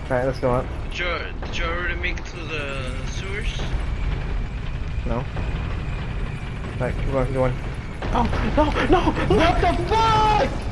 Alright, let's go up. Did you already make it to the sewers? No. Alright, keep going, keep going. Oh, no, no! What the fuck?